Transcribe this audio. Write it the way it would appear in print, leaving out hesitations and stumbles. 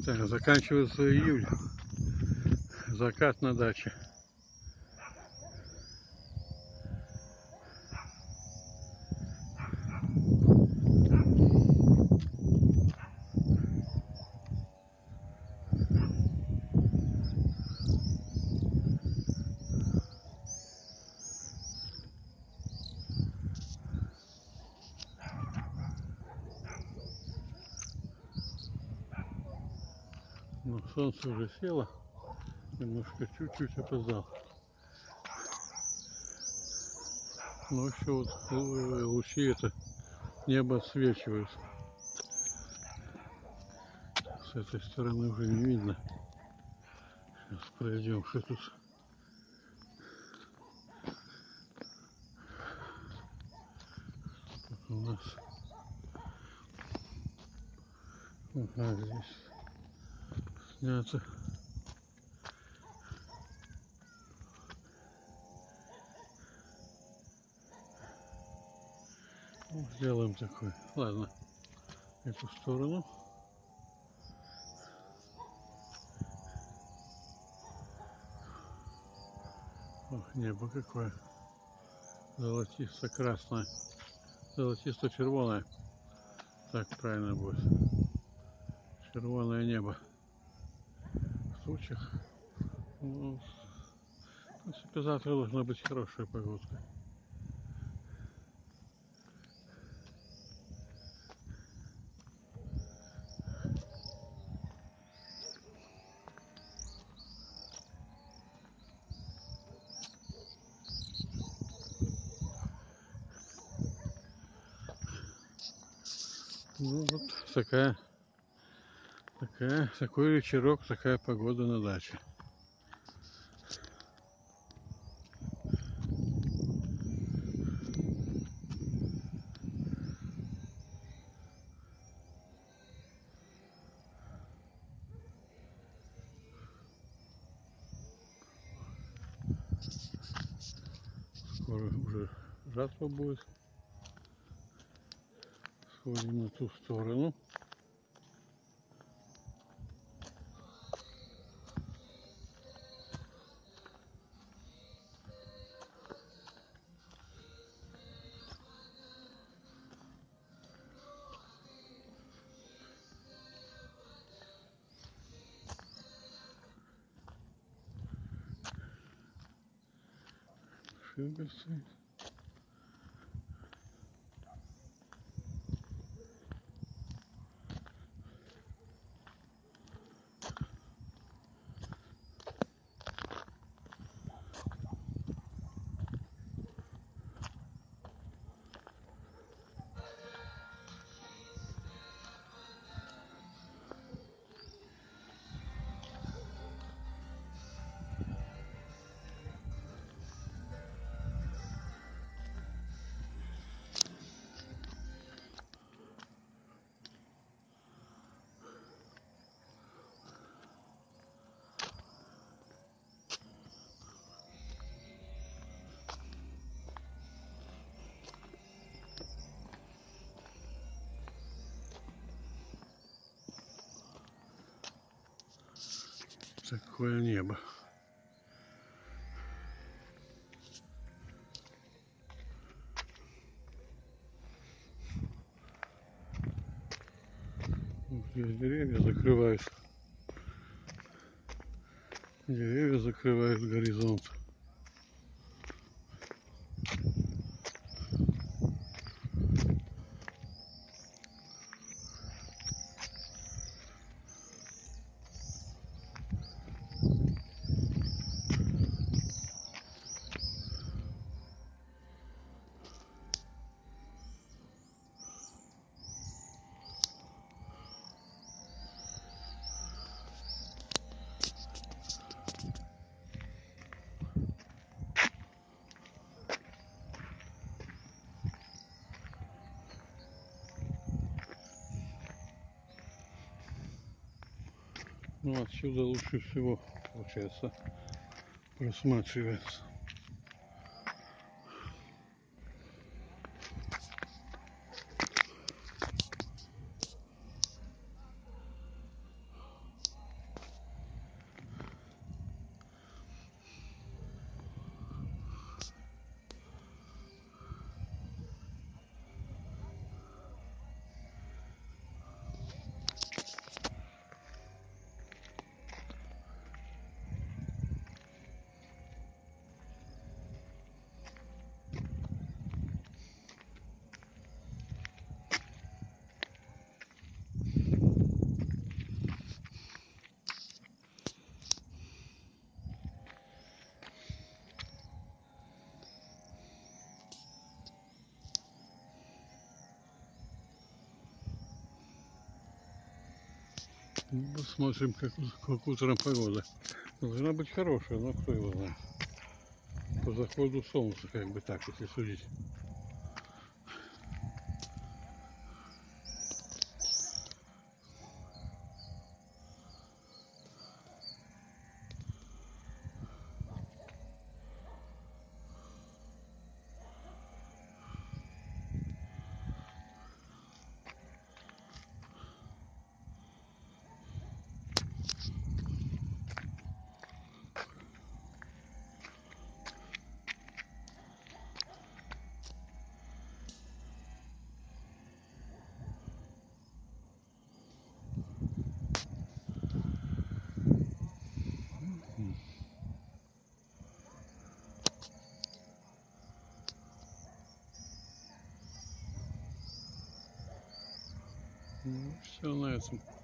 Так, заканчивается июль. Закат на даче. Но солнце уже село. Немножко чуть-чуть опоздал. Но еще вот лучи это небо отсвечивают. С этой стороны уже не видно. Сейчас пройдем, что тут. Тут у нас. Ага, здесь снято. Ну, сделаем такой. Ладно, эту сторону. Ох, небо какое. Золотисто-красное. Золотисто-червоное. Так правильно будет. Червоное небо. В тучах. Ну, в принципе, завтра должна быть хорошая погодка. Ну вот такой вечерок, такая погода на даче. Скоро уже жатва будет. Сходим на ту сторону. Шибы стоит. Такое небо. Здесь деревья закрывают. Деревья закрывают горизонт. Ну, отсюда лучше всего, получается, просматривается. Ну, посмотрим, как утром погода. Должна быть хорошая, но кто его знает. По заходу солнца, как бы так, если судить. Ну, все на этом.